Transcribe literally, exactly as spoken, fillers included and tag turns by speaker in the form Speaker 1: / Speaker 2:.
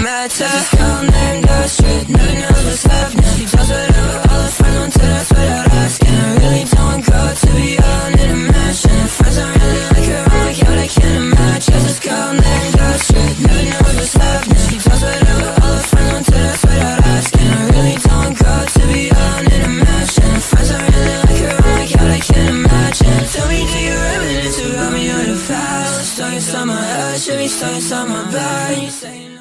Speaker 1: matter. There's this girl named Astrid, never knows what's happening. She tells whatever all her friends want to, that's without asking. I really don't go to be alone in a mansion. Her friends don't really like her, I'm like, yo, they can't imagine. There's this girl named Astrid, never knows what's happening. She tells whatever all her friends want to, that's without asking. I really don't go to be alone in a mansion. Her friends don't really like her, I'm like, yo, they can't imagine. Tell me, do you reminisce about me or the past? Stuck inside my head, should be stuck inside my bed. You say